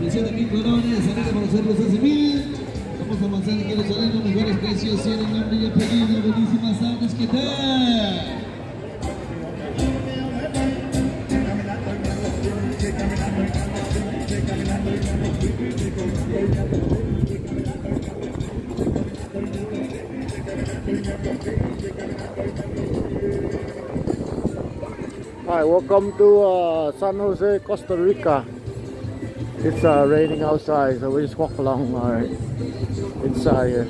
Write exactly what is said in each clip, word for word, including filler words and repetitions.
Atención aquí, colones, salir para hacer los hace mil. Vamos avanzando aquí los salen los mejores precios, tienen nombre y apellido, buenísimas tardes, ¿qué tal? Hi, welcome to uh, San Jose, Costa Rica. It's uh, raining outside, so we just walk along uh, inside here.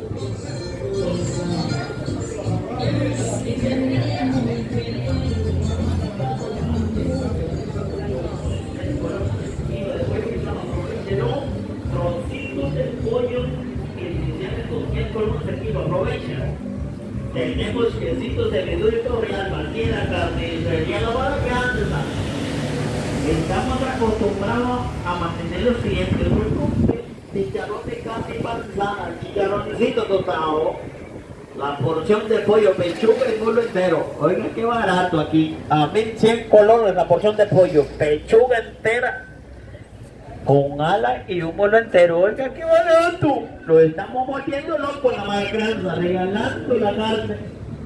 Tenemos quesitos de meduito real, partida, carnicería, la vara grande. Estamos acostumbrados a mantener los clientes muy chicharrón de carne empanizada, chicharroncito tostado, la porción de pollo, pechuga y muslo entero. Oiga, qué barato aquí. A mil cien colones la porción de pollo, pechuga entera, con ala y un muslo entero. Oiga, qué barato. Lo estamos volviendo loco en la maestranza, regalando la carne.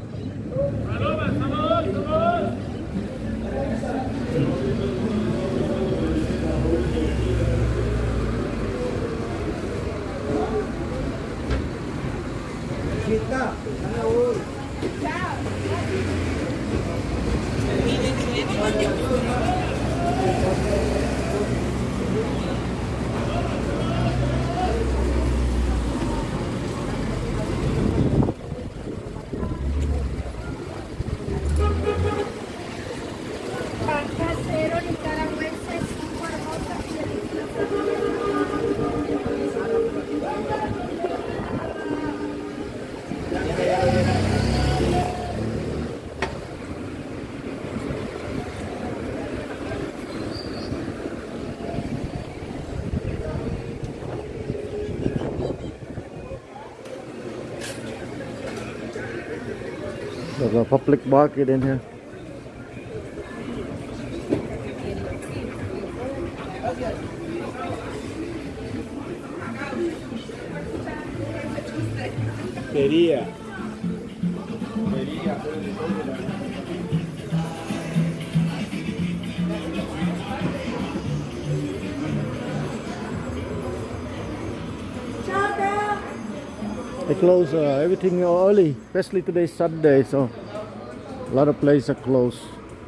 There's a public market in here. Quería. Quería. They close uh, everything early, especially today's Sunday, so a lot of places are closed.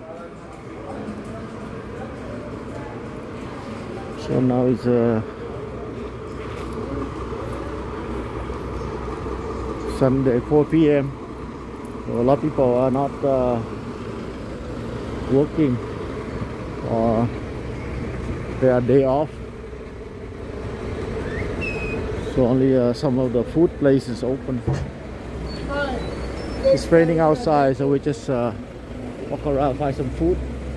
So now it's uh, Sunday, four P M So a lot of people are not uh, working, or they are day off. So only uh, some of the food places open. It's raining outside, so we just uh, walk around, find some food.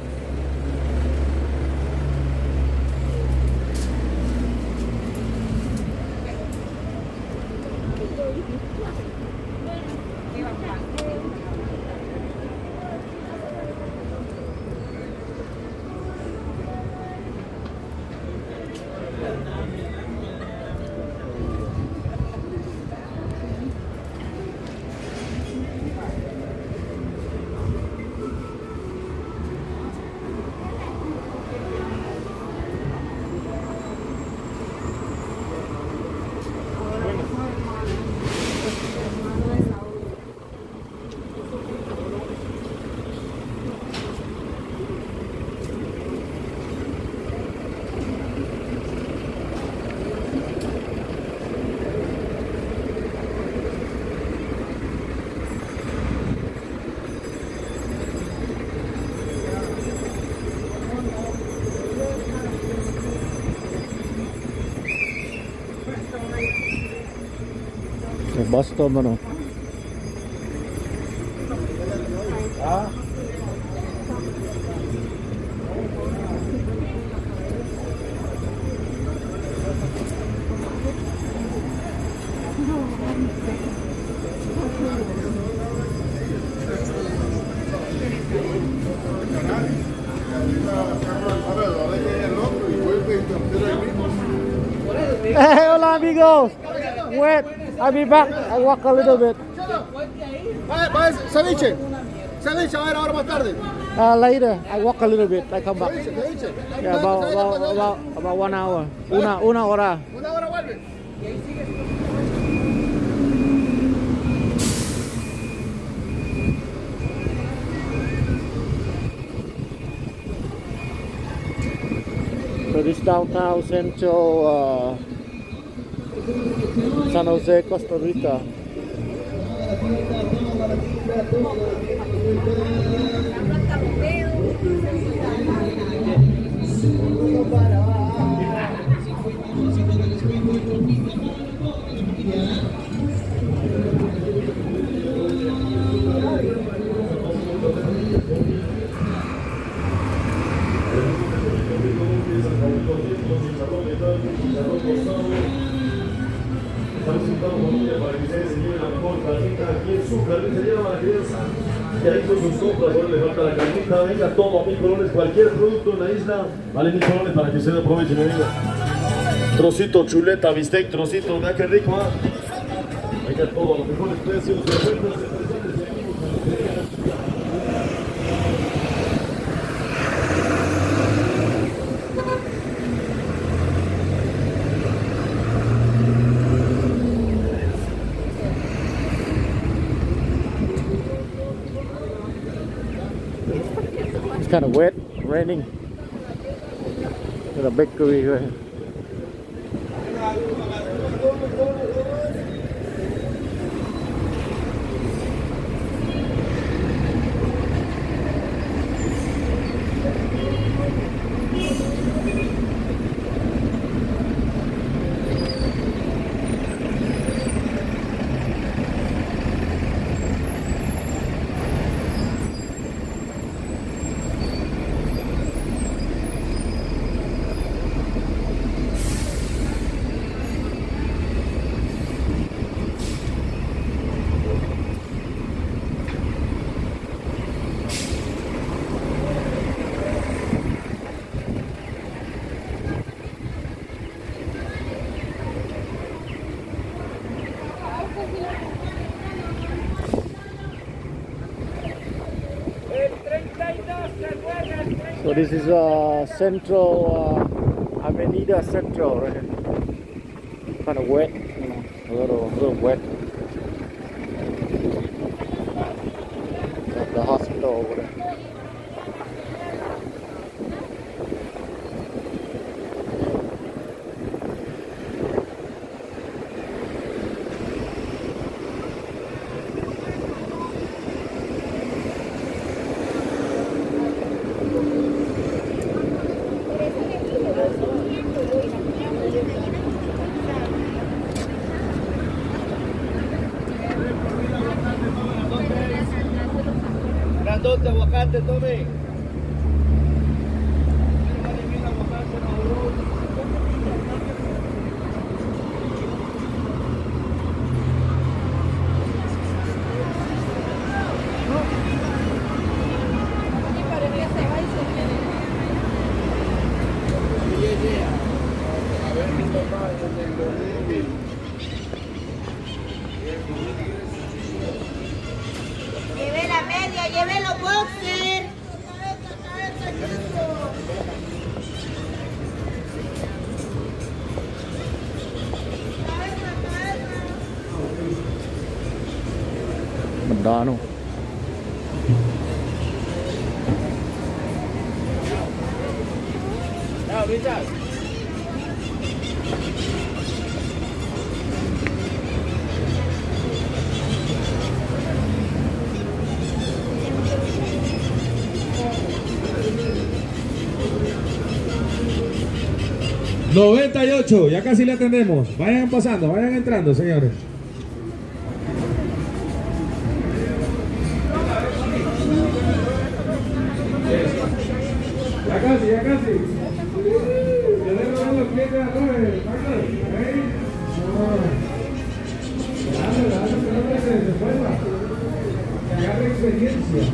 Bus terminal. Ah. A ver, ahora que el otro y vuelve y Hey, hola amigos. Wait, I'll be back. I walk a little bit. Ceviche. Ceviche, a ver, ahora más tarde. Uh, later, I walk a little bit. I come back. Ceviche, ceviche. Yeah, about about about, about one hour. Una una hora. Una hora vuelve. So this downtown central uh, San Jose, Costa Rica. Para que ustedes se lleven la mejor carnita aquí en su carnicería La Crianza. Y ahí con sus compras, ahora le falta la carnita, venga todo a mil colones, cualquier producto en la isla, vale mil colones para que usted aproveche, mi amigo. Trocito, chuleta, bistec, trocito, vea qué rico, ¿ah? Venga todo a los mejores precios, ofertas, It's kind of wet, raining. There's a bakery here. So this is uh, Central, uh, Avenida Central, right here. Kind of wet, you know, a little, a little wet. Got the hospital over there. Grandote, aguacate, tome. Lleve la media, lleve los boxers. McDonald's. Now, Richard. noventa y ocho, ya casi le atendemos. Vayan pasando, vayan entrando, señores. Ya casi, ya casi. Ya le roban los clientes a todos, Marcos. ¿Eh? Dale, dale, que no se devuelva. Que agarre experiencia.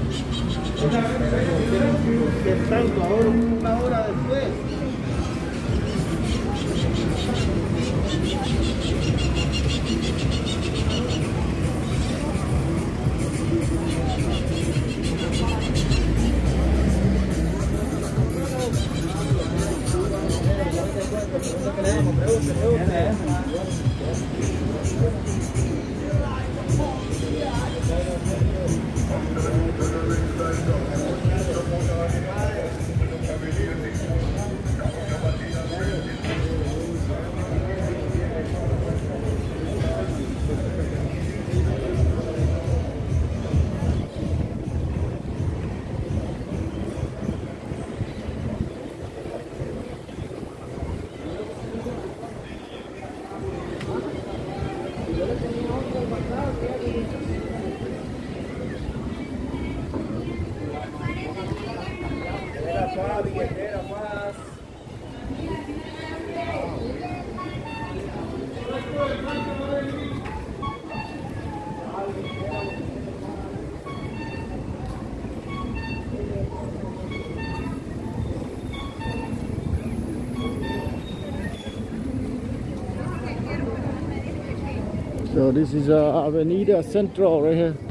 ¿Qué tanto? Ahora, una hora después. So this is uh, Avenida Central right here.